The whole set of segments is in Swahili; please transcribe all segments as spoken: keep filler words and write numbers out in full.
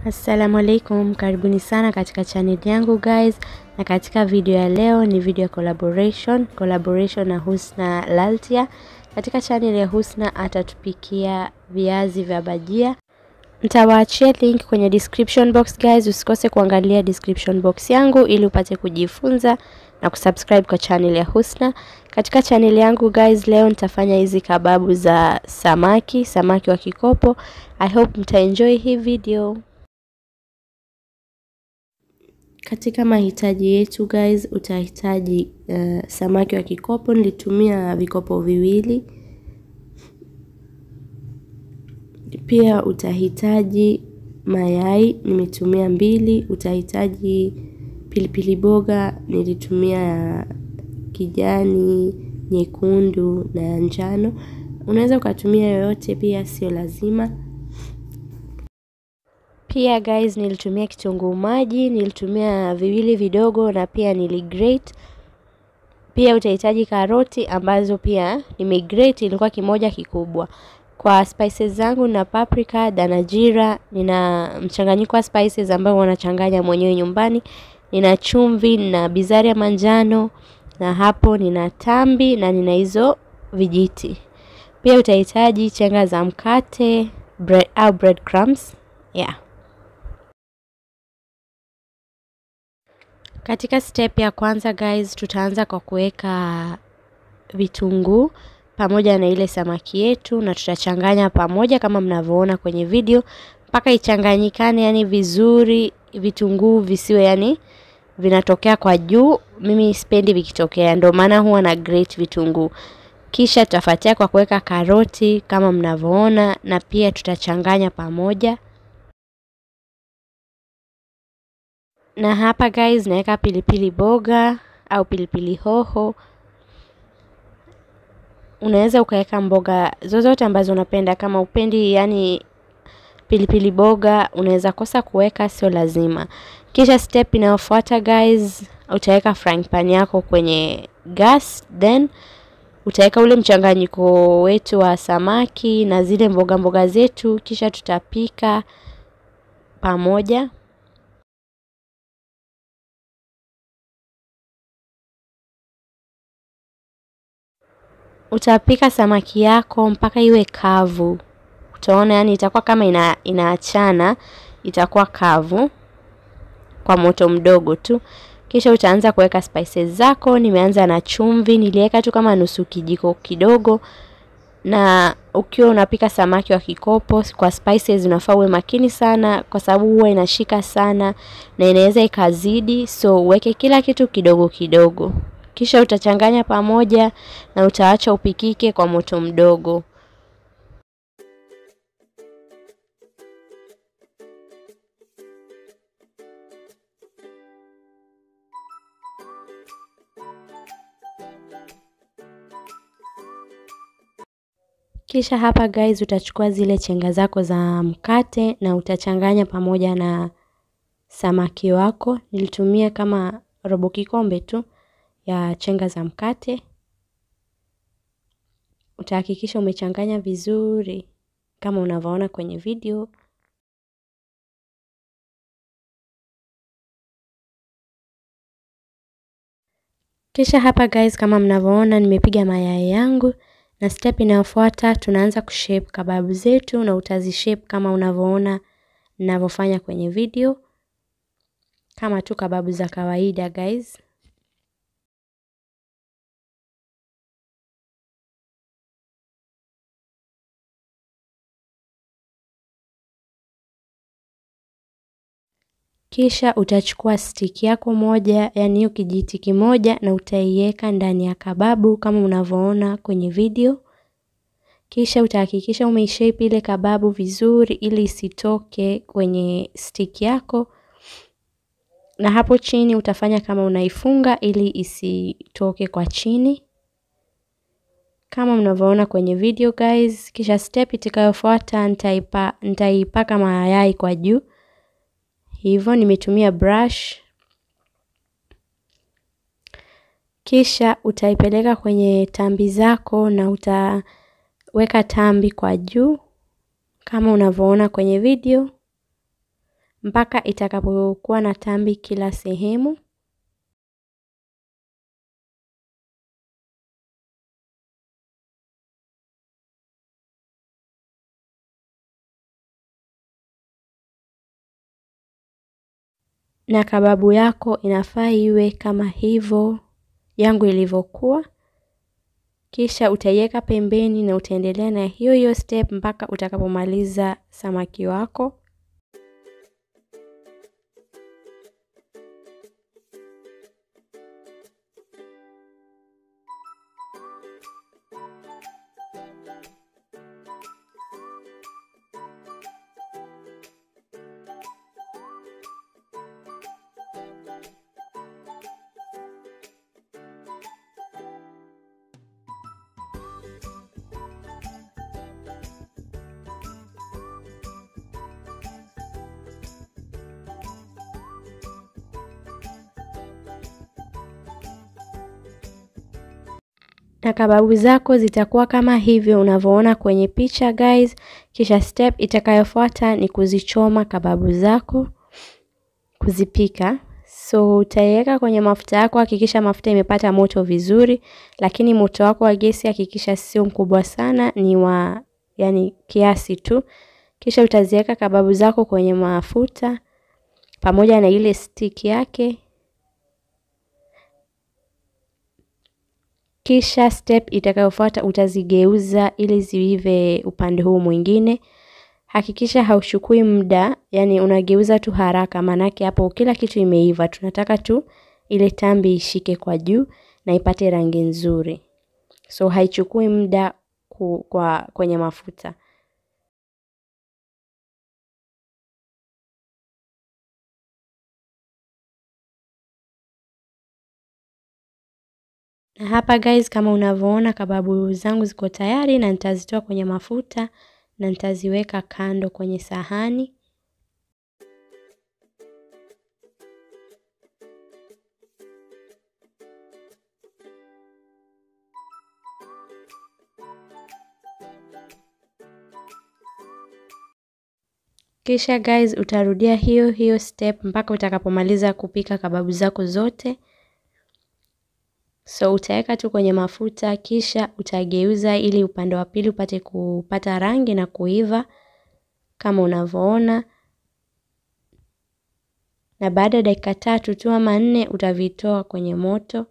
Assalamu alaikum, karibuni sana katika channel yangu guys. Na katika video ya leo ni video ya collaboration collaboration na Husna Laltia. Katika channel ya Husna atatupikia viazi vya bajia. Nitawaachia link kwenye description box guys. Usikose kuangalia description box yangu ili upate kujifunza na kusubscribe kwa channel ya Husna. Katika channel yangu guys, leo nitafanya hizi kababu za samaki, samaki wa kikopo. I hope mtaenjoy hii video. Katika mahitaji yetu guys, utahitaji uh, samaki wa kikopo. Nilitumia vikopo viwili. Pia utahitaji mayai, nimetumia mbili. Utahitaji pilipili boga, nilitumia kijani, nyekundu na njano. Unaweza ukatumia yoyote pia, sio lazima. Pia guys, nilitumia kitunguu maji, nilitumia viwili vidogo na pia niligrate. Pia utahitaji karoti ambazo pia nimegrate, ilikuwa kimoja kikubwa. Kwa spices zangu na paprika, danajira, nina mchanganyiko wa spices ambao wanachanganya mwenyewe nyumbani. Nina chumvi na bizari ya manjano, na hapo nina tambi na nina hizo vijiti. Pia utahitaji chenga za mkate, bread au bread crumbs. Yeah. Katika step ya kwanza guys, tutaanza kwa kuweka vitunguu pamoja na ile samaki yetu, na tutachanganya pamoja kama mnavyoona kwenye video mpaka ichanganyikane yani vizuri. Vitunguu visiwe yani vinatokea kwa juu, mimi sipendi vikitokea, ndio maana huwa na grate vitunguu. Kisha tutafuatia kwa kuweka karoti kama mnavyoona, na pia tutachanganya pamoja. Na hapa guys, naweka pilipili boga au pilipili hoho. Unaweza ukaweka mboga zozote ambazo unapenda. Kama upendi yani pilipili boga, unaweza kosa kuweka, sio lazima. Kisha step inayofuata guys, utaweka frying pan yako kwenye gas, then utaweka ule mchanganyiko wetu wa samaki na zile mboga mboga zetu, kisha tutapika pamoja. Utapika samaki yako mpaka iwe kavu. Utaona yani itakuwa kama ina inaachana, itakuwa kavu kwa moto mdogo tu. Kisha utaanza kuweka spices zako. Nimeanza na chumvi, niliweka tu kama nusu kijiko kidogo. Na ukiwa unapika samaki wa kikopo, kwa spices unafaa uwe makini sana, kwa sababu huwa inashika sana na inaweza ikazidi, so uweke kila kitu kidogo kidogo. Kisha utachanganya pamoja na utaacha upikike kwa moto mdogo. Kisha hapa guys, utachukua zile chenga zako za mkate na utachanganya pamoja na samaki wako. Nilitumia kama robo kikombe tu ya chenga za mkate. Utahakikisha umechanganya vizuri kama unavyoona kwenye video. Kisha hapa guys, kama mnavyoona nimepiga mayai yangu, na step inayofuata tunaanza kushape kababu zetu, na utazishape kama unavyoona ninavyofanya kwenye video, kama tu kababu za kawaida guys. Kisha utachukua stick yako moja, yani hiyo kijiti kimoja, na utaiweka ndani ya kababu kama unavyoona kwenye video. Kisha utahakikisha umeishape ile kababu vizuri ili isitoke kwenye stick yako. Na hapo chini utafanya kama unaifunga ili isitoke kwa chini, kama mnavyoona kwenye video guys. Kisha step itakayofuata, nitaipa nitaipaka mayai kwa juu. Hivyo nimetumia brush. Kisha utaipeleka kwenye tambi zako na utaweka tambi kwa juu kama unavyoona kwenye video. mpaka itakapokuwa na tambi kila sehemu. Na kababu yako inafaa iwe kama hivyo yangu ilivyokuwa. Kisha utaiweka pembeni na utaendelea na hiyo hiyo step mpaka utakapomaliza samaki wako. Na kababu zako zitakuwa kama hivyo unavyoona kwenye picha guys. Kisha step itakayofuata ni kuzichoma kababu zako, kuzipika. So utaiweka kwenye mafuta yako, hakikisha mafuta imepata moto vizuri, lakini moto wako wa gesi hakikisha sio mkubwa sana, ni wa yani kiasi tu. Kisha utaziweka kababu zako kwenye mafuta pamoja na ile stick yake. Kisha step itakayofuata utazigeuza ili ziive upande huu mwingine. Hakikisha hauchukui muda, yani unageuza tu haraka, manake hapo kila kitu imeiva. Tunataka tu ile tambi ishike kwa juu na ipate rangi nzuri. So haichukui muda ku, kwa kwenye mafuta. Na hapa guys, kama unavyoona kababu zangu ziko tayari na nitazitoa kwenye mafuta na nitaziweka kando kwenye sahani. Kisha guys, utarudia hiyo hiyo step mpaka utakapomaliza kupika kababu zako zote. So utaweka tu kwenye mafuta, kisha utageuza ili upande wa pili upate kupata rangi na kuiva kama unavyoona. Na baada ya dakika tatu tu ama nne utavitoa kwenye moto.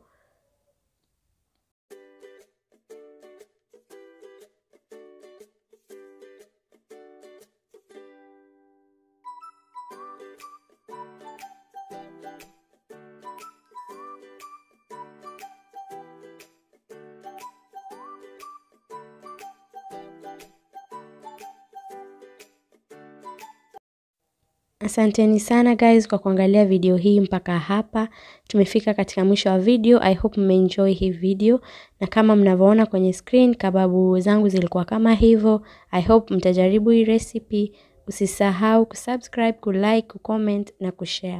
Asanteni sana guys kwa kuangalia video hii mpaka hapa. Tumefika katika mwisho wa video. I hope mmeenjoy hii video. Na kama mnavyoona kwenye screen, kababu zangu zilikuwa kama hivyo. I hope mtajaribu hii recipe. Usisahau kusubscribe, kulike, kucomment na kushare.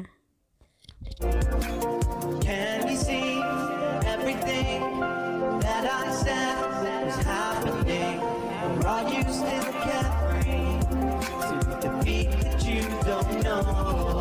Can you see everything that I said was happening? Or are you still carefree to defeat that you don't know?